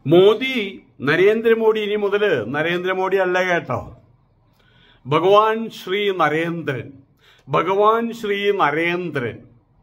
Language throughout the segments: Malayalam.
മോദി നരേന്ദ്രമോദി ഇനി മുതൽ നരേന്ദ്രമോദി അല്ല കേട്ടോ, ഭഗവാൻ ശ്രീ നരേന്ദ്രൻ. ഭഗവാൻ ശ്രീ നരേന്ദ്രൻ.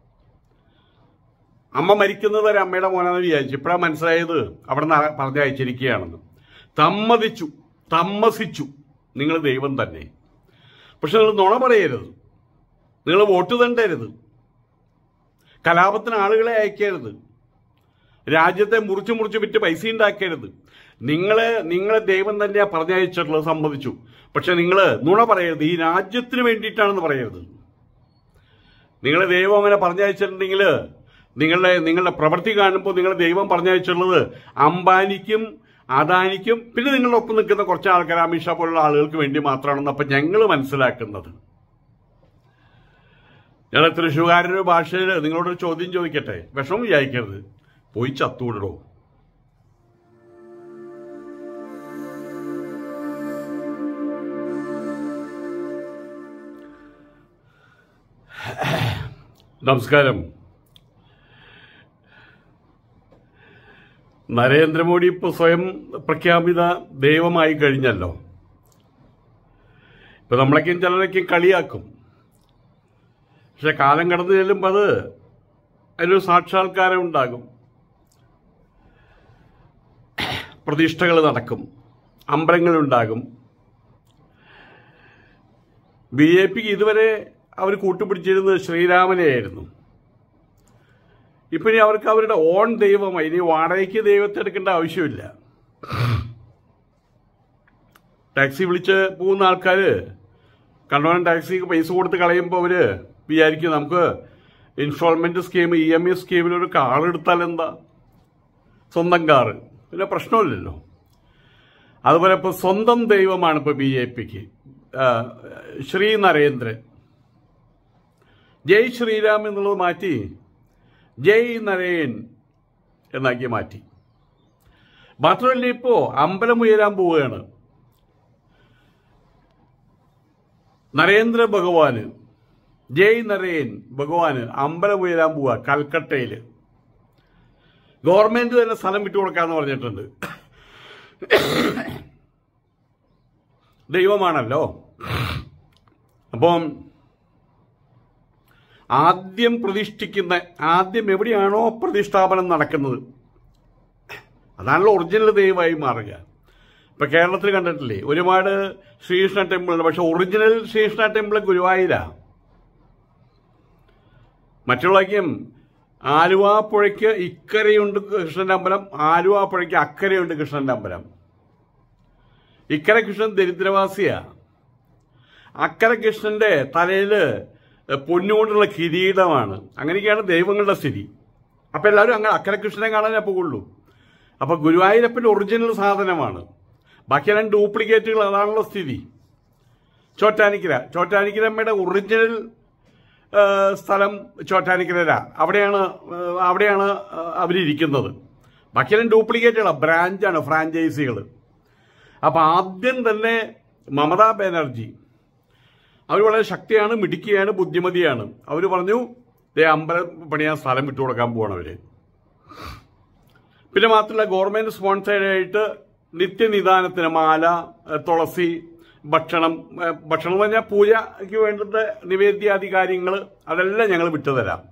അമ്മ മരിക്കുന്നത് ഒരു അമ്മയുടെ മോനാണെന്ന് വിചാരിച്ചു. ഇപ്പോഴാണ് മനസ്സിലായത് അവിടെ നിന്ന് പറഞ്ഞയച്ചിരിക്കുകയാണെന്ന്. താമസിച്ചു നിങ്ങൾ ദൈവം തന്നെ. പക്ഷെ നിങ്ങൾ നുണ പറയരുത്, നിങ്ങൾ വോട്ട് തണ്ടരുത്, കലാപത്തിന് അയക്കരുത്, രാജ്യത്തെ മുറിച്ച് വിറ്റ് പൈസ ഉണ്ടാക്കരുത്. നിങ്ങളെ ദൈവം തന്നെയാണ് പറഞ്ഞയച്ചിട്ടുള്ളത്, സമ്മതിച്ചു. പക്ഷെ നിങ്ങൾ നുണ പറയരുത്, ഈ രാജ്യത്തിന് വേണ്ടിയിട്ടാണെന്ന് പറയരുത്. നിങ്ങളെ ദൈവം അങ്ങനെ പറഞ്ഞയച്ചിട്ടുണ്ടെങ്കിൽ നിങ്ങളുടെ പ്രവൃത്തി കാണുമ്പോൾ നിങ്ങളെ ദൈവം പറഞ്ഞയച്ചിട്ടുള്ളത് അംബാനിക്കും അദാനിക്കും പിന്നെ നിങ്ങളുടെ ഒപ്പം നിൽക്കുന്ന കുറച്ച് ആൾക്കാർ, അമിത്ഷാ പോലുള്ള ആളുകൾക്ക് വേണ്ടി മാത്രമാണെന്ന് അപ്പം ഞങ്ങൾ മനസ്സിലാക്കുന്നത്. ഞാൻ തൃശ്ശൂകാരൻ്റെ ഭാഷയിൽ നിങ്ങളോടൊരു ചോദ്യം ചോദിക്കട്ടെ, വിഷമം വിചാരിക്കരുത്, പോയി ചത്തുവിടോ. നമസ്കാരം. നരേന്ദ്രമോദി ഇപ്പോൾ സ്വയം പ്രഖ്യാപിത ദൈവമായി കഴിഞ്ഞല്ലോ. ഇപ്പൊ നമ്മളൊക്കെയും ചിലരൊക്കെയും കളിയാക്കും. പക്ഷെ കാലം കടന്നു ചെല്ലുമ്പോൾ അതിലൊരു സാക്ഷാത്കാരം ഉണ്ടാകും, പ്രതിഷ്ഠകൾ നടക്കും, അമ്പലങ്ങളുണ്ടാകും. BJP ഇതുവരെ അവർ കൂട്ടുപിടിച്ചിരുന്നത് ശ്രീരാമനെയായിരുന്നു. ഇപ്പൊ ഇനി അവർക്ക് അവരുടെ ഓൺ ദൈവമായി, ഇനി വാടകയ്ക്ക് ദൈവത്തെ എടുക്കേണ്ട ആവശ്യമില്ല. ടാക്സി വിളിച്ച് പോകുന്ന ആൾക്കാർ കണ്ടോണം ടാക്സിക്ക് പൈസ കൊടുത്ത് കളയുമ്പോൾ അവര് വിചാരിക്കും നമുക്ക് ഇൻസ്റ്റാൾമെന്റ് സ്കീം, EMI സ്കീമിൽ ഒരു കാർ എടുത്താൽ എന്താ, സ്വന്തം കാറ്, പിന്നെ പ്രശ്നമില്ലല്ലോ. അതുപോലെ ഇപ്പൊ സ്വന്തം ദൈവമാണ് ഇപ്പൊ BJPക്ക് ശ്രീ നരേന്ദ്രൻ. ജയ് ശ്രീരാം എന്നുള്ളത് മാറ്റി ജയ് നരേൻ എന്നാക്കി മാറ്റി. മാത്രമല്ല ഇപ്പോ അമ്പലം ഉയരാൻ പോവുകയാണ്. നരേന്ദ്ര ഭഗവാന്, ജയ് നരേൻ ഭഗവാന് അമ്പലം ഉയരാൻ പോവുക കൽക്കട്ടയിൽ. ഗവൺമെന്റ് തന്നെ സ്ഥലം വിട്ടുകൊടുക്കാന്ന് പറഞ്ഞിട്ടുണ്ട്. ദൈവമാണല്ലോ. അപ്പം ആദ്യം എവിടെയാണോ പ്രതിഷ്ഠാപനം നടക്കുന്നത് അതാണല്ലോ ഒറിജിനൽ ദൈവമായി മാറുക. ഇപ്പൊ കേരളത്തിൽ കണ്ടിട്ടില്ലേ ഒരുപാട് ശ്രീകൃഷ്ണ ടെമ്പിൾ ഉണ്ട്, പക്ഷെ ഒറിജിനൽ ശ്രീകൃഷ്ണ ടെമ്പിൾ ഗുരുവായൂരാ. മറ്റുള്ളക്കും ആലുവാപ്പുഴയ്ക്ക് ഇക്കരയുണ്ട് കൃഷ്ണന്റെ അമ്പലം, ആലുവാപ്പുഴയ്ക്ക് അക്കരയുണ്ട് കൃഷ്ണന്റെ അമ്പലം. ഇക്കര കൃഷ്ണൻ ദരിദ്രവാസിയാ, അക്കര കൃഷ്ണന്റെ തലയില് പൊന്നുകൊണ്ടുള്ള കിരീടമാണ്. അങ്ങനെയൊക്കെയാണ് ദൈവങ്ങളുടെ സ്ഥിതി. അപ്പൊ എല്ലാവരും അങ്ങനെ അക്കര കൃഷ്ണനെ കാണാനേ പോകുള്ളൂ. അപ്പൊ ഗുരുവായൂരപ്പന്റെ ഒറിജിനൽ സാധനമാണ്, ബാക്കിയെല്ലാം ഡ്യൂപ്ലിക്കേറ്റുകൾ. അതാണല്ലോ സ്ഥിതി. ചോറ്റാനിക്കരമ്മയുടെ ഒറിജിനൽ സ്ഥലം ചോറ്റാനിക്കര, അവിടെയാണ് അവരിയ്ക്കുന്നത്. ബാക്കിയെല്ലാം ഡ്യൂപ്ലിക്കേറ്റുകളാണ്, ബ്രാഞ്ചാണ്, ഫ്രാഞ്ചൈസികൾ. അപ്പൊ ആദ്യം തന്നെ മമതാ ബാനർജി അവർ വളരെ ശക്തിയാണ്, മിടുക്കിയാണ്, ബുദ്ധിമതിയാണ്. അവർ പറഞ്ഞു അമ്പലം പണിയാൻ സ്ഥലം വിട്ടുകൊടുക്കാൻ പോവാണ് അവര്. പിന്നെ മാത്രമല്ല ഗവൺമെന്റ് സ്പോൺസേഡായിട്ട് നിത്യനിദാനത്തിന് മാല, തുളസി, ഭക്ഷണം എന്ന് പറഞ്ഞാൽ പൂജയ്ക്ക് വേണ്ടുന്ന നിവേദ്യാദി കാര്യങ്ങൾ അതെല്ലാം ഞങ്ങൾ വിട്ടുതരാം.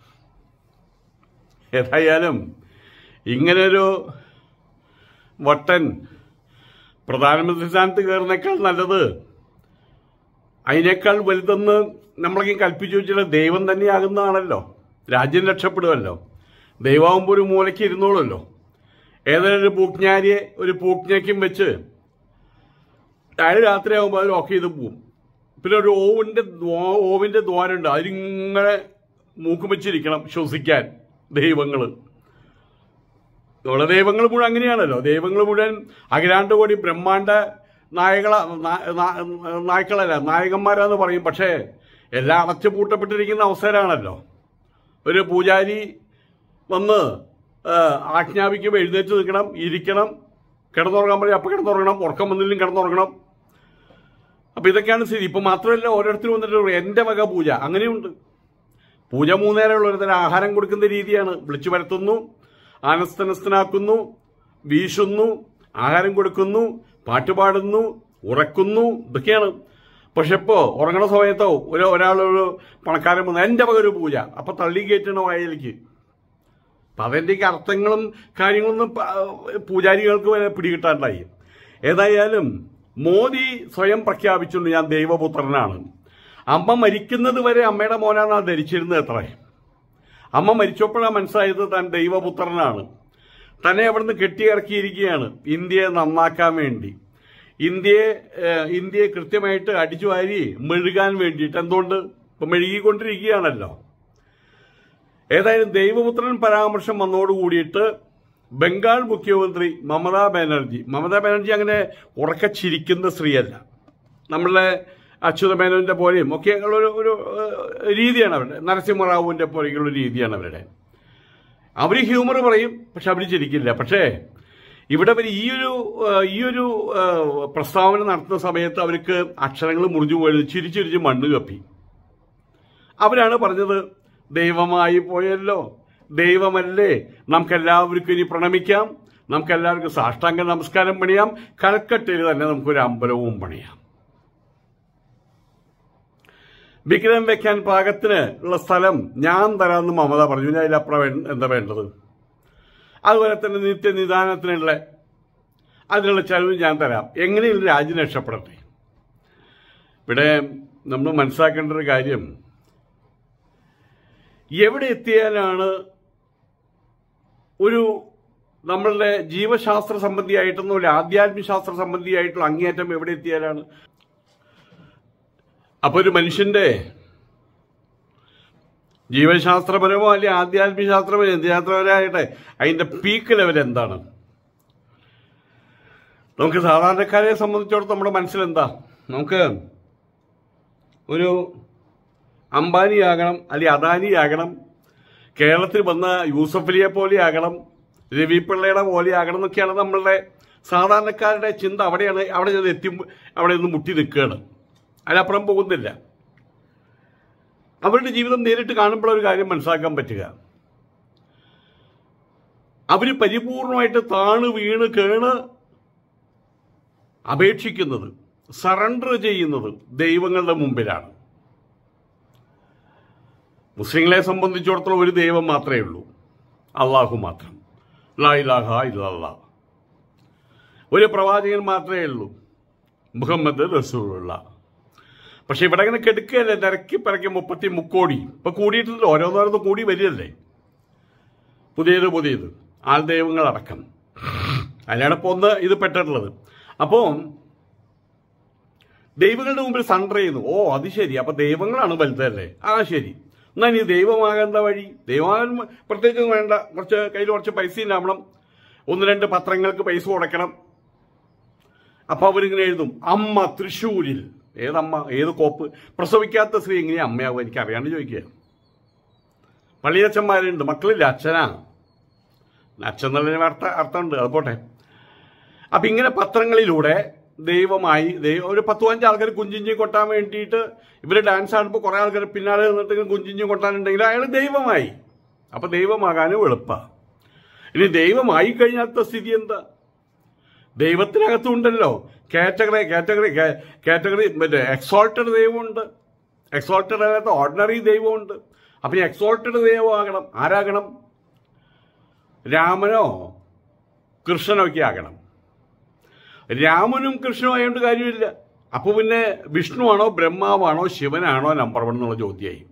ഏതായാലും ഇങ്ങനൊരു വട്ടൻ പ്രധാനമന്ത്രി സ്ഥാനത്ത് കയറുന്നേക്കാൾ നല്ലത്, അതിനേക്കാൾ വലുതെന്ന് നമ്മളൊക്കെ കൽപ്പിച്ചു വെച്ചാൽ ദൈവം തന്നെയാകുന്നതാണല്ലോ. രാജ്യം രക്ഷപ്പെടുമല്ലോ. ദൈവമാകുമ്പോൾ ഒരു മൂലയ്ക്ക് ഇരുന്നോളല്ലോ. ഏതായാലും ഒരു പൂജ്ഞാരിയെ ഒരു പൂജ്ഞയ്ക്കും വെച്ച് അയാൾ രാത്രിയാകുമ്പോൾ അത് ലോക്ക് ചെയ്ത് പോവും. പിന്നെ ഒരു ഓവിന്റെ ദ്വാരമുണ്ട്, അതിലിങ്ങനെ മൂക്കും വെച്ചിരിക്കണം ശ്വസിക്കാൻ ദൈവങ്ങൾ. നമ്മുടെ ദൈവങ്ങൾ മുഴുവൻ അങ്ങനെയാണല്ലോ. ദൈവങ്ങൾ മുഴുവൻ അഖിലാണ്ട കോടി ബ്രഹ്മാണ്ട നായകന്മാരാന്ന് പറയും. പക്ഷേ എല്ലാം അടച്ചു പൂട്ടപ്പെട്ടിരിക്കുന്ന അവസരമാണല്ലോ. ഒരു പൂജാരി വന്ന് ആജ്ഞാപിക്കുമ്പോൾ എഴുന്നേറ്റ് നിൽക്കണം, ഇരിക്കണം, കിടന്നുറങ്ങാൻ പറയും അപ്പം കിടന്നുറങ്ങണം, ഉറക്കം വന്നില്ലെങ്കിൽ കിടന്നുറങ്ങണം. അപ്പൊ ഇതൊക്കെയാണ് സ്ഥിതി. ഇപ്പൊ മാത്രമല്ല ഓരോരുത്തരും വന്നിട്ട് എന്റെ വക പൂജ, അങ്ങനെയുണ്ട്. പൂജ 3 നേരമുള്ള ഒരു തരം ആഹാരം കൊടുക്കുന്ന രീതിയാണ്. വിളിച്ചു വരുത്തുന്നു, ആനസ്തനസ്ഥനാക്കുന്നു, വീശുന്നു, ആഹാരം കൊടുക്കുന്നു, പാട്ടുപാടുന്നു, ഉറക്കുന്നു, ഇതൊക്കെയാണ്. പക്ഷെ ഇപ്പോൾ ഉറങ്ങണ സമയത്തോ ഒരാളൊരു പണക്കാരൻ വന്ന് എൻ്റെ വക ഒരു പൂജ, അപ്പം തള്ളി കയറ്റണ വായിലേക്ക്. അപ്പം അതിൻ്റെയൊക്കെ അർത്ഥങ്ങളും കാര്യങ്ങളൊന്നും പൂജാരികൾക്ക് വരെ പിടികിട്ടാണ്ടായി. ഏതായാലും മോദി സ്വയം പ്രഖ്യാപിച്ചുകൊണ്ട് ഞാൻ ദൈവപുത്രനാണ്. അമ്മ മരിക്കുന്നത് വരെ അമ്മയുടെ മോനാണ് ധരിച്ചിരുന്നത് അത്രേ. അമ്മ മരിച്ചപ്പോഴാണ് മനസ്സിലായത് താൻ ദൈവപുത്രനാണ്. തന്നെ അവിടുന്ന് കെട്ടിയിറക്കിയിരിക്കുകയാണ് ഇന്ത്യയെ നന്നാക്കാൻ വേണ്ടി, ഇന്ത്യയെ കൃത്യമായിട്ട് അടിച്ചു വാരി മെഴുകാൻ വേണ്ടിയിട്ട്. എന്തുകൊണ്ട്? ഇപ്പം മെഴുകിക്കൊണ്ടിരിക്കുകയാണല്ലോ. ഏതായാലും ദൈവപുത്രൻ പരാമർശം വന്നോടുകൂടിയിട്ട് ബംഗാൾ മുഖ്യമന്ത്രി മമതാ ബാനർജി അങ്ങനെ ഉറക്കച്ചിരിക്കുന്ന സ്ത്രീയല്ല. നമ്മളെ അച്യുത മേനോന്റെ പോലെയും ഒക്കെ ഒരു രീതിയാണ് അവരുടെ, നരസിംഹറാവുവിന്റെ പോലെയുള്ള രീതിയാണ് അവരുടെ. അവർ ഹ്യൂമർ പറയും, പക്ഷെ അവർ ചിരിക്കില്ല. പക്ഷേ ഇവിടെ അവർ ഈയൊരു പ്രസ്താവന നടത്തുന്ന സമയത്ത് അവർക്ക് അക്ഷരങ്ങൾ മുറിഞ്ഞു പോയത് ചിരിച്ചിരിച്ച് മണ്ണ് കപ്പി. അവരാണ് പറഞ്ഞത്, ദൈവമായി പോയല്ലോ, ദൈവമല്ലേ, നമുക്കെല്ലാവർക്കും ഇനി പ്രണമിക്കാം, നമുക്കെല്ലാവർക്കും സാഷ്ടാംഗ നമസ്കാരം പണിയാം, കൽക്കട്ടയിൽ തന്നെ നമുക്കൊരു അമ്പലവും പണിയാം. വിഗ്രഹം വെക്കാൻ പാകത്തിന് ഉള്ള സ്ഥലം ഞാൻ തരാമെന്ന് മമത പറഞ്ഞു. ഞാൻ അതിലപ്പുറം എന്താ വേണ്ടത്? അതുപോലെ തന്നെ നിത്യനിദാനത്തിനുള്ള അതിനുള്ള ചെലവ് ഞാൻ തരാം. എങ്ങനെയുള്ള രാജ്യം രക്ഷപ്പെടട്ടെ? ഇവിടെ നമ്മൾ മനസ്സിലാക്കേണ്ട ഒരു കാര്യം, എവിടെ എത്തിയാലാണ് ഒരു നമ്മളുടെ ജീവശാസ്ത്ര സംബന്ധിയായിട്ടൊന്നും ഒരു ആധ്യാത്മിക ശാസ്ത്ര സംബന്ധിയായിട്ടുള്ള അങ്ങേയറ്റം എവിടെ എത്തിയാലാണ്? അപ്പൊ ഒരു മനുഷ്യന്റെ ജീവശാസ്ത്രപരമോ അല്ലെങ്കിൽ ആധ്യാത്മിക ശാസ്ത്രമോ എന്തുശാസ്ത്രപരമായിട്ടെ അതിന്റെ പീക്ക് ലെവൽ എന്താണ്? നമുക്ക് സാധാരണക്കാരെ സംബന്ധിച്ചിടത്തോളം നമ്മുടെ മനസ്സിലെന്താ? നമുക്ക് ഒരു അംബാനിയാകണം, അല്ലെങ്കിൽ അദാനിയാകണം, കേരളത്തിൽ വന്ന യൂസഫലിയെ പോലെ ആകണം, രവി പിള്ളയുടെ പോലെ ആകണം എന്നൊക്കെയാണ് നമ്മളുടെ സാധാരണക്കാരുടെ ചിന്ത. അവിടെയാണ്, അവിടെ അവിടെ നിന്ന് മുട്ടി നിൽക്കുകയാണ്, അതിനപ്പുറം പോകുന്നില്ല. അവരുടെ ജീവിതം നേരിട്ട് കാണുമ്പോഴൊരു കാര്യം മനസ്സിലാക്കാൻ പറ്റുക, അവർ പരിപൂർണമായിട്ട് താണു വീണ് കേണ് അപേക്ഷിക്കുന്നത്, സറണ്ടർ ചെയ്യുന്നത് ദൈവങ്ങളുടെ മുമ്പിലാണ്. മുസ്ലിങ്ങളെ സംബന്ധിച്ചിടത്തോളം ഒരു ദൈവം മാത്രമേ ഉള്ളൂ, അള്ളാഹു മാത്രം. ലാ ഇലാഹ ഇല്ലല്ലാഹ്. ഒരു പ്രവാചകൻ മാത്രമേ ഉള്ളൂ, മുഹമ്മദ് റസൂലുള്ളാഹ്. പക്ഷെ ഇവിടെ അങ്ങനെ കെടുക്കുകയല്ലേ, നിരക്കി പിറക്കി 33 കോടി. ഇപ്പൊ കൂടിയിട്ടില്ല, ഓരോന്നോരോന്ന് കൂടി വരികയല്ലേ, പുതിയത് ആൾ ദൈവങ്ങളടക്കം. അതിനാണ് ഇപ്പോൾ ഒന്ന് ഇത് പെട്ടിട്ടുള്ളത്. അപ്പോൾ ദൈവങ്ങളുടെ മുമ്പിൽ സറണ്ടർ ചെയ്യുന്നു. ഓ അത് ശരി, അപ്പൊ ദൈവങ്ങളാണ് വലുതല്ലേ? ആ ശരി, എന്നാ ഇനി ദൈവമാകാൻ എന്താ വഴി? ദൈവമാകാൻ പ്രത്യേകിച്ച് വേണ്ട, കയ്യിൽ കുറച്ച് പൈസ ഉണ്ടാവണം, 1-2 പത്രങ്ങൾക്ക് പൈസ കൊടുക്കണം. അപ്പൊ അവരിങ്ങനെ എഴുതും, അമ്മ തൃശ്ശൂരിൽ. ഏതമ്മ? ഏത് കോപ്പ്? പ്രസവിക്കാത്ത സ്ത്രീ എങ്ങനെയാ അമ്മയാവും? എനിക്ക് അറിയാണ്ട് ചോദിക്കുക. പള്ളിയച്ഛന്മാരുണ്ട്, മക്കളില്ല, അച്ഛനാണ്. അച്ഛൻ എന്നുള്ള അർത്ഥമുണ്ട്, അത് പോട്ടെ. അപ്പൊ ഇങ്ങനെ പത്രങ്ങളിലൂടെ ദൈവമായി ഒരു 10-15 ആൾക്കാർ കുഞ്ചിഞ്ചി കൊട്ടാൻ വേണ്ടിയിട്ട് ഇവര് ഡാൻസ് ആടുമ്പോൾ കുറെ ആൾക്കാർ പിന്നാലെ നിന്നിട്ട് കുഞ്ചിഞ്ചി കൊട്ടാനുണ്ടെങ്കിൽ അയാൾ ദൈവമായി. അപ്പൊ ദൈവമാകാനും എളുപ്പ. ഇനി ദൈവമായി കഴിഞ്ഞാത്ത സ്ഥിതി എന്താ? ദൈവത്തിനകത്തുണ്ടല്ലോ കാറ്റഗറി മറ്റേ എക്സോൾട്ടഡ് ദൈവമുണ്ട്, എക്സോൾട്ടഡ് അല്ലാത്ത ഓർഡിനറി ദൈവമുണ്ട്. അപ്പൊ ഈ എക്സോൾട്ടഡ് ദൈവമാകണം. ആരാകണം? രാമനോ കൃഷ്ണനോ ഒക്കെ ആകണം. രാമനും കൃഷ്ണനും ആയതുകൊണ്ട് കാര്യമില്ല. അപ്പൊ പിന്നെ വിഷ്ണുവാണോ ബ്രഹ്മാവാണോ ശിവനാണോ നമ്പർ 1 എന്നുള്ള ചോദ്യമായി.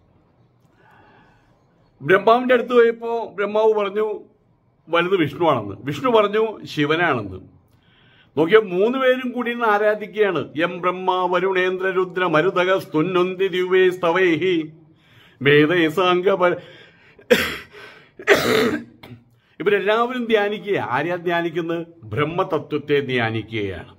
ബ്രഹ്മാവിന്റെ അടുത്ത് പോയപ്പോ ബ്രഹ്മാവ് പറഞ്ഞു വലുത് വിഷ്ണുവാണെന്ന്, വിഷ്ണു പറഞ്ഞു ശിവനാണെന്ന്. നോക്കിയാൽ 3 പേരും കൂടി ഇന്ന് ആരാധിക്കുകയാണ്. എം ബ്രഹ്മ വരുണേന്ദ്ര രുദ്ര മരുതക സ്തുന്നൊന്തി ദിവ്യേ സ്തവൈഹി വേദസാംഗ. ഇവരെല്ലാവരും ധ്യാനിക്കുക. ആരെയാ ധ്യാനിക്കുന്നത്? ബ്രഹ്മതത്വത്തെ ധ്യാനിക്കുകയാണ്.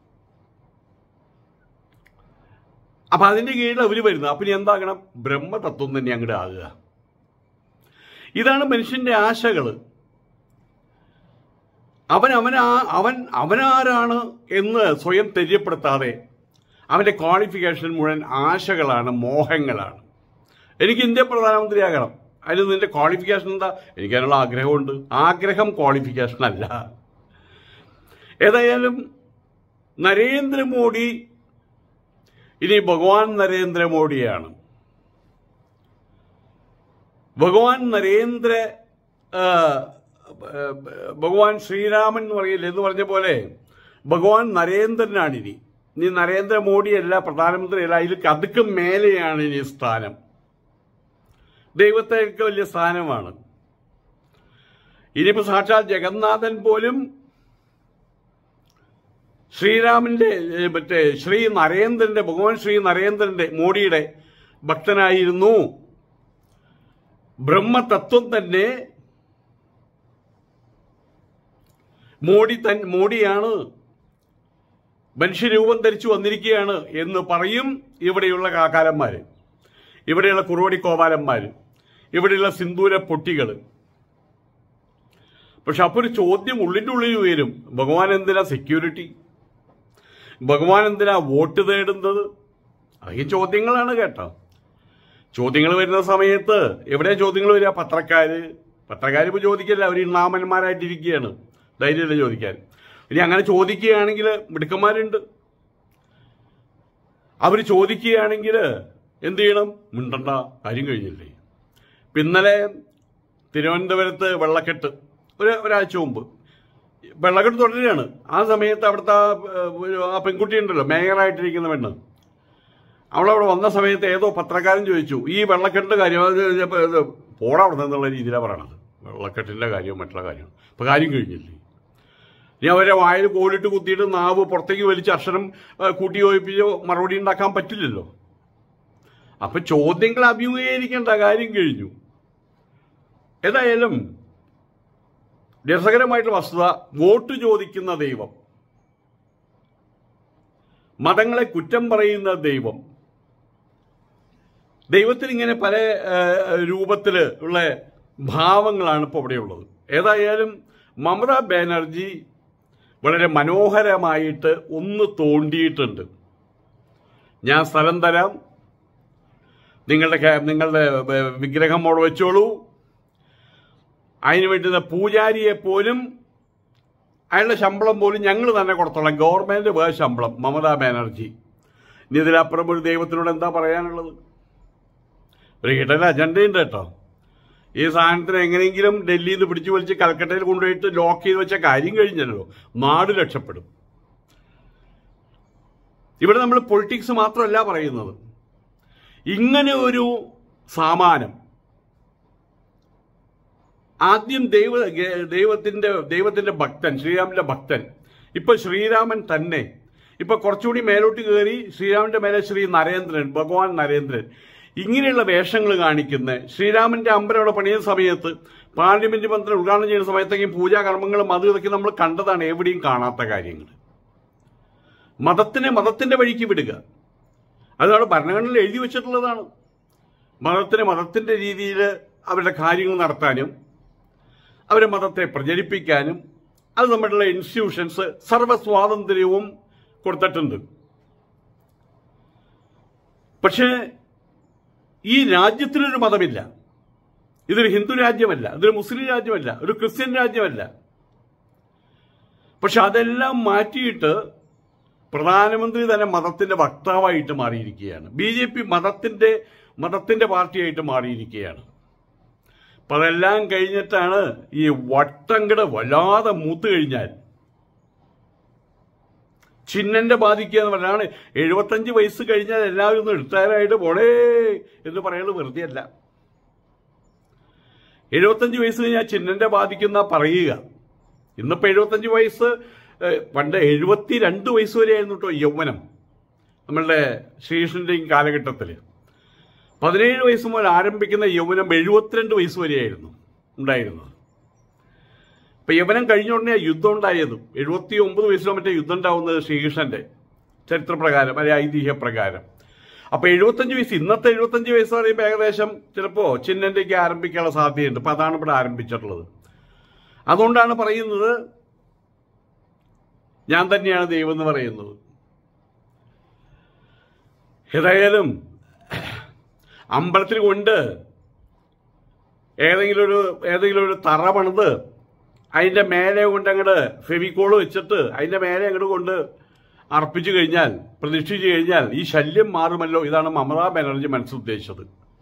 അപ്പൊ അതിന്റെ കീഴിൽ അവര് വരുന്നത്. അപ്പൊ ഇനി എന്താകണം? ബ്രഹ്മതത്വം തന്നെ അങ്ങോട്ട് ആകുക. ഇതാണ് മനുഷ്യന്റെ ആശകള്. അവനാരാണ് എന്ന് സ്വയം തെര്യപ്പെടുത്താതെ അവന്റെ ക്വാളിഫിക്കേഷൻ മുഴുവൻ ആശകളാണ്, മോഹങ്ങളാണ്. എനിക്ക് ഇന്ത്യ പ്രധാനമന്ത്രിയാകണം, അതിന് നിന്റെ ക്വാളിഫിക്കേഷൻ എന്താ? എനിക്കതിനുള്ള ആഗ്രഹമുണ്ട്. ആഗ്രഹം ക്വാളിഫിക്കേഷൻ അല്ല. ഏതായാലും നരേന്ദ്രമോദി ഇനി ഭഗവാൻ നരേന്ദ്രമോദിയാണ്. ഭഗവാൻ ശ്രീരാമൻ എന്ന് പറയില്ല എന്ന് പറഞ്ഞ പോലെ ഭഗവാൻ നരേന്ദ്രനാണ് ഇനി നരേന്ദ്രമോദിയല്ല, പ്രധാനമന്ത്രിയല്ല, ഇതിൽ അതുക്കും മേലെയാണ് ഇനി സ്ഥാനം. ദൈവത്തേക്ക് വലിയ സ്ഥാനമാണ്. ഇനിയിപ്പോൾ സാക്ഷാൽ ജഗന്നാഥൻ പോലും ശ്രീരാമന്റെ ശ്രീ നരേന്ദ്രന്റെ ഭഗവാൻ ശ്രീ നരേന്ദ്രന്റെ മോഡിയുടെ ഭക്തനായിരുന്നു. ബ്രഹ്മതത്വം തന്നെ മോഡിയാണ്, മനുഷ്യരൂപം ധരിച്ചു വന്നിരിക്കുകയാണ് എന്ന് പറയും ഇവിടെയുള്ള കാക്കാലന്മാര്, ഇവിടെയുള്ള കുറുവടി കോപാലന്മാര്, ഇവിടെയുള്ള സിന്ദൂര പൊട്ടികൾ. പക്ഷെ അപ്പോൾ ഒരു ചോദ്യം ഉള്ളിൻ്റെ ഉള്ളിൽ വരും, ഭഗവാൻ എന്തിനാ സെക്യൂരിറ്റി, ഭഗവാൻ എന്തിനാ വോട്ട് തേടുന്നത്? അതൊക്കെ ചോദ്യങ്ങളാണ് കേട്ടോ. ചോദ്യങ്ങൾ വരുന്ന സമയത്ത് എവിടെയാ ചോദ്യങ്ങൾ വരിക? പത്രക്കാർ ഇപ്പോൾ ചോദിക്കില്ല, അവർ നാമന്മാരായിട്ടിരിക്കുകയാണ്, ധൈര്യമില്ല ചോദിക്കാൻ. ഇനി അങ്ങനെ ചോദിക്കുകയാണെങ്കിൽ മിടുക്കന്മാരുണ്ട്, അവർ ചോദിക്കുകയാണെങ്കിൽ എന്ത് ചെയ്യണം? മിണ്ടണ്ട, കാര്യം കഴിഞ്ഞില്ലേ. ഇന്നലെ തിരുവനന്തപുരത്ത് വെള്ളക്കെട്ട്, ഒരാഴ്ച മുമ്പ് വെള്ളക്കെട്ട് തുടരുകയാണ്. ആ സമയത്ത് അവിടുത്തെ ആ പെൺകുട്ടി ഉണ്ടല്ലോ, മേയറായിട്ടിരിക്കുന്ന പെണ്ണ്, അവളവിടെ വന്ന സമയത്ത് ഏതോ പത്രക്കാരൻ ചോദിച്ചു ഈ വെള്ളക്കെട്ടിന്റെ കാര്യം, പോടാ അവിടെ നിന്നുള്ള രീതിയിലാണ് പറയണത്. വെള്ളക്കെട്ടിന്റെ കാര്യവും മറ്റുള്ള കാര്യവും ഇപ്പൊ കാര്യം കഴിഞ്ഞില്ലേ. ഇനി അവരെ വായിൽ കോലിട്ട് കുത്തിയിട്ട് നാവ് പുറത്തേക്ക് വലിച്ച് അക്ഷരം കൂട്ടി യോജിപ്പിച്ച് മറുപടി ഉണ്ടാക്കാൻ പറ്റില്ലല്ലോ. അപ്പൊ ചോദ്യങ്ങൾ അഭിമുഖീകരിക്കേണ്ട, കാര്യം കഴിഞ്ഞു. ഏതായാലും രസകരമായിട്ടുള്ള വസ്തുത, വോട്ട് ചോദിക്കുന്ന ദൈവം, മതങ്ങളെ കുറ്റം പറയുന്ന ദൈവം, ദൈവത്തിന് ഇങ്ങനെ പല രൂപത്തിൽ ഉള്ള ഭാവങ്ങളാണ് ഇപ്പോൾ ഇവിടെയുള്ളത്. ഏതായാലും മമതാ ബാനർജി വളരെ മനോഹരമായിട്ട് ഒന്ന് തോണ്ടിയിട്ടുണ്ട്. ഞാൻ സ്ഥലം തരാം, നിങ്ങളുടെ വിഗ്രഹം അവിടെ വെച്ചോളൂ, അതിന് വേണ്ടുന്ന പൂജാരിയെ പോലും അയാളുടെ ശമ്പളം പോലും ഞങ്ങൾ തന്നെ കൊടുത്തോളാം, ഗവൺമെന്റ് വേറെ ശമ്പളം. മമതാ ബാനർജി. ഇനി ഇതിലപ്പുറം ഒരു ദൈവത്തിനോട് എന്താ പറയാനുള്ളത്? ഒരു ഹിഡൻ അജണ്ടയുണ്ട് കേട്ടോ. ഈ സാധനത്തിന് എങ്ങനെയെങ്കിലും ഡൽഹിയിൽ നിന്ന് പിടിച്ചു വലിച്ച് കൽക്കട്ടയിൽ കൊണ്ടുപോയിട്ട് ലോക്ക് ചെയ്ത് വെച്ച കാര്യം കഴിഞ്ഞല്ലോ, നാട് രക്ഷപ്പെടും. ഇവിടെ നമ്മൾ പൊളിറ്റിക്സ് മാത്രമല്ല പറയുന്നത്. ഇങ്ങനെ ഒരു സാമാനം ആദ്യം ദൈവത്തിന്റെ ഭക്തൻ, ശ്രീരാമന്റെ ഭക്തൻ, ഇപ്പൊ ശ്രീരാമൻ തന്നെ, ഇപ്പൊ കുറച്ചുകൂടി മേലോട്ട് കയറി ശ്രീരാമന്റെ മേലെ ശ്രീ നരേന്ദ്രൻ, ഭഗവാൻ നരേന്ദ്രൻ, ഇങ്ങനെയുള്ള വേഷങ്ങൾ കാണിക്കുന്ന ശ്രീരാമന്റെ അമ്പലം അവിടെ പണിയുന്ന സമയത്ത്, പാർലമെന്റ് മന്ത്രി ഉദ്ഘാടനം ചെയ്യുന്ന സമയത്തേക്കും പൂജാകർമ്മങ്ങളും അത് ഇതൊക്കെ നമ്മൾ കണ്ടതാണ്, എവിടെയും കാണാത്ത കാര്യങ്ങൾ. മതത്തിന്റെ വഴിക്ക് വിടുക, അതാണ് ഭരണഘടനയിൽ എഴുതി വെച്ചിട്ടുള്ളതാണ്. മതത്തിന്റെ രീതിയിൽ അവരുടെ കാര്യങ്ങൾ നടത്താനും അവരെ മതത്തെ പ്രചരിപ്പിക്കാനും അത് നമ്മളുടെ ഇൻസ്റ്റിറ്റ്യൂഷൻസ് സർവ്വസ്വാതന്ത്ര്യവും കൊടുത്തിട്ടുണ്ട്. പക്ഷേ ഈ രാജ്യത്തിനൊരു മതമില്ല. ഇതൊരു ഹിന്ദു രാജ്യമല്ല, ഇതൊരു മുസ്ലിം രാജ്യമല്ല, ഒരു ക്രിസ്ത്യൻ രാജ്യമല്ല. പക്ഷെ അതെല്ലാം മാറ്റിയിട്ട് പ്രധാനമന്ത്രി തന്നെ മതത്തിന്റെ വക്താവായിട്ട് മാറിയിരിക്കുകയാണ്. BJP മതത്തിന്റെ പാർട്ടിയായിട്ട് മാറിയിരിക്കുകയാണ്. അപ്പൊ അതെല്ലാം കഴിഞ്ഞിട്ടാണ് ഈ വട്ടങ്കട വല്ലാതെ മൂത്ത് കഴിഞ്ഞാൽ ചിഹ്നന്റെ ബാധിക്കുക എന്ന് പറഞ്ഞാണ്. 75 വയസ്സ് കഴിഞ്ഞാൽ എല്ലാവരും ഒന്ന് റിട്ടയറായിട്ട് പോടേ എന്ന് പറയുന്നത് വെറുതെ അല്ല. 75 വയസ്സ് കഴിഞ്ഞാൽ ചിഹ്നന്റെ ബാധിക്കുന്ന പറയുക. ഇന്നിപ്പോ 75 വയസ്സ്, പണ്ട് 72 വയസ്സ് വരെയായിരുന്നു കേട്ടോ യൗവനം നമ്മളുടെ ശ്രീകൃഷ്ണന്റെയും കാലഘട്ടത്തിൽ. 17 വയസ്സ് മുതൽ ആരംഭിക്കുന്ന യൗവനം 72 വയസ്സ് വരെയായിരുന്നു ഉണ്ടായിരുന്നത്. ഇപ്പൊ യവനം കഴിഞ്ഞ ഉടനെ യുദ്ധം ഉണ്ടായതും 79 വയസ്സിലോ മറ്റേ യുദ്ധം ഉണ്ടാവുന്നത് ശ്രീകൃഷ്ണന്റെ ചരിത്രപ്രകാരം അല്ലെ ഐതിഹ്യപ്രകാരം. അപ്പൊ 75 വയസ്സ്, ഇന്നത്തെ 75 വയസ്സ് പറയുമ്പോൾ ഏകദേശം ചിലപ്പോ ചിഹ്നന്റെയൊക്കെ ആരംഭിക്കാനുള്ള സാധ്യതയുണ്ട്. അപ്പൊ അതാണ് ഇവിടെ ആരംഭിച്ചിട്ടുള്ളത്. അതുകൊണ്ടാണ് പറയുന്നത് ഞാൻ തന്നെയാണ് ദൈവം എന്ന് പറയുന്നത്. ഏതായാലും അമ്പലത്തിൽ കൊണ്ട് ഏതെങ്കിലും ഒരു തറ പണിത് അതിൻ്റെ മേലെ കൊണ്ട് അങ്ങോട്ട് ഫെവിക്കോള് വെച്ചിട്ട് അതിൻ്റെ മേലെ അങ്ങോട്ട് കൊണ്ട് അർപ്പിച്ചു കഴിഞ്ഞാൽ, പ്രതിഷ്ഠിച്ചു കഴിഞ്ഞാൽ ഈ ശല്യം മാറുമല്ലോ. ഇതാണ് മമതാ ബാനർജി മനസ്സുദ്ദേശിച്ചത്.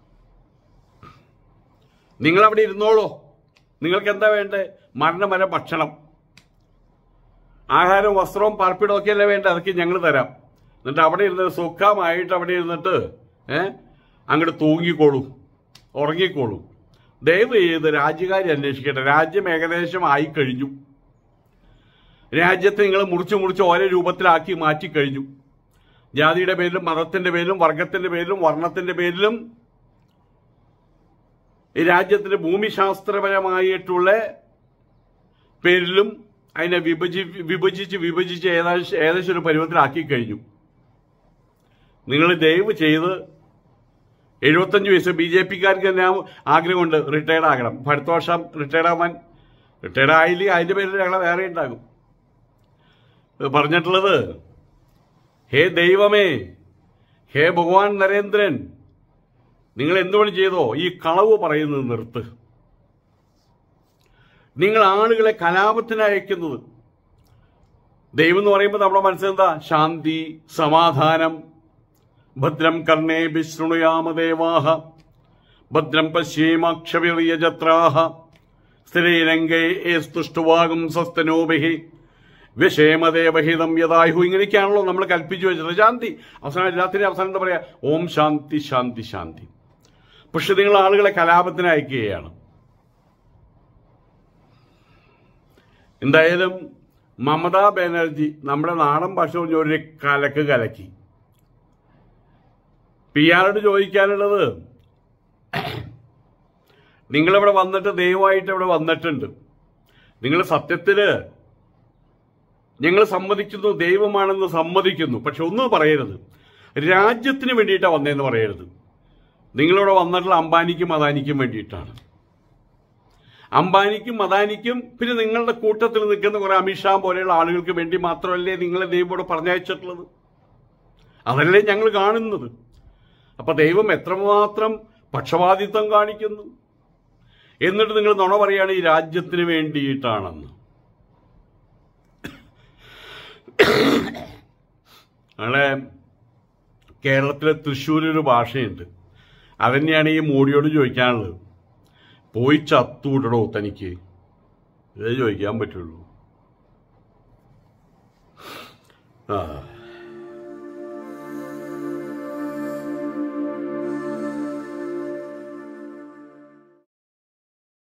നിങ്ങളവിടെ ഇരുന്നോളൂ, നിങ്ങൾക്ക് എന്താ വേണ്ടേ? മരണം വരെ ഭക്ഷണം, ആഹാരവും വസ്ത്രവും പാർപ്പിടവും ഒക്കെ അല്ലേ വേണ്ടത്, അതൊക്കെ ഞങ്ങൾ തരാം. എന്നിട്ട് അവിടെ ഇരുന്ന് സുഖമായിട്ട് അവിടെ ഇരുന്നിട്ട് അങ്ങോട്ട് തൂങ്ങിക്കോളൂ, ഉറങ്ങിക്കോളൂ. ദയവ് ചെയ്ത് രാജ്യകാര്യം അന്വേഷിക്കട്ടെ. രാജ്യം ഏകദേശം ആയിക്കഴിഞ്ഞു. രാജ്യത്തെ നിങ്ങൾ മുറിച്ച് ഓരോ രൂപത്തിലാക്കി മാറ്റിക്കഴിഞ്ഞു. ജാതിയുടെ പേരിലും മതത്തിന്റെ പേരിലും വർഗത്തിന്റെ പേരിലും വർണ്ണത്തിന്റെ പേരിലും ഈ രാജ്യത്തിന്റെ ഭൂമിശാസ്ത്രപരമായിട്ടുള്ള പേരിലും അതിനെ വിഭജിച്ച് ഏകദേശം ഒരു പരുവത്തിലാക്കി കഴിഞ്ഞു. നിങ്ങൾ ദയവ് ചെയ്ത് 75 വയസ്സ് BJPക്കാർക്ക് തന്നെ ആഗ്രഹമുണ്ട് റിട്ടയർഡ് ആകണം. അടുത്ത വർഷം റിട്ടയർഡ് ആവാൻ. റിട്ടയർഡ് ആയില്ലേ അതിന്റെ പേരിൽ ഞങ്ങളെ വേറെ ഉണ്ടാകും. പറഞ്ഞിട്ടുള്ളത്, ഹേ ദൈവമേ, ഹേ ഭഗവാൻ നരേന്ദ്രൻ, നിങ്ങൾ എന്തുകൊണ്ട് ചെയ്തോ ഈ കളവ് പറയുന്നത് നിർത്ത്. നിങ്ങൾ ആളുകളെ കലാപത്തിന് അയക്കുന്നത്. ദൈവം എന്ന് പറയുമ്പോൾ നമ്മുടെ മനസ്സിലെന്താ? ശാന്തി, സമാധാനം. ഭദ്രം കർണേഭിഃ ശൃണുയാമ ദേവാഃ, ഭദ്രം പശ്യേമാക്ഷവിർയജത്രാഃ, സ്ഥിരൈരംഗൈസ്തുഷ്ടുവാഗും സ്വസ്തനോഭിഃ വ്യശേമദേവഹിതം യഥായുഃ. ഇങ്ങനെയൊക്കെയാണല്ലോ നമ്മൾ കൽപ്പിച്ചു വെച്ചത്. ശാന്തി അവസാനം, എല്ലാത്തിനും അവസാനം എന്താ പറയാ? ഓം ശാന്തി ശാന്തി ശാന്തി. പക്ഷെ നിങ്ങൾ ആളുകളെ കലാപത്തിന് അയക്കുകയാണ്. എന്തായാലും മമതാ ബാനർജി നമ്മുടെ നാടൻ ഭാഷ പറഞ്ഞ ഒരു കലക്കി. പിയാരോട് ചോദിക്കാനുള്ളത്, നിങ്ങളിവിടെ വന്നിട്ട് ദൈവമായിട്ട് ഇവിടെ വന്നിട്ടുണ്ട്. നിങ്ങൾ സത്യത്തില് ഞങ്ങൾ സമ്മതിക്കുന്നു, ദൈവമാണെന്ന് സമ്മതിക്കുന്നു. പക്ഷെ ഒന്നും പറയരുത്, രാജ്യത്തിന് വേണ്ടിയിട്ടാണ് വന്നതെന്ന് പറയരുത്. നിങ്ങളിവിടെ വന്നിട്ടുള്ള അംബാനിക്കും അദാനിക്കും വേണ്ടിയിട്ടാണ്. അംബാനിക്കും അദാനിക്കും പിന്നെ നിങ്ങളുടെ കൂട്ടത്തിൽ നിൽക്കുന്ന കുറെ അമിത്ഷാ പോലെയുള്ള ആളുകൾക്ക് വേണ്ടി മാത്രമല്ലേ നിങ്ങളെ ദൈവമോട് പറഞ്ഞയച്ചിട്ടുള്ളത്? അതല്ലേ ഞങ്ങൾ കാണുന്നത്. അപ്പൊ ദൈവം എത്രമാത്രം പക്ഷപാതിത്വം കാണിക്കുന്നു. എന്നിട്ട് നിങ്ങൾ നുണ പറയാണ് ഈ രാജ്യത്തിന് വേണ്ടിയിട്ടാണെന്ന്. നമ്മളെ കേരളത്തിലെ തൃശ്ശൂരൊരു ഭാഷയുണ്ട്, അതന്നെയാണ് ഈ മോഡിയോട് ചോദിക്കാനുള്ളത്. പോയി ചത്തൂടടോ തനിക്ക്, ഇതേ ചോദിക്കാൻ പറ്റുള്ളൂ.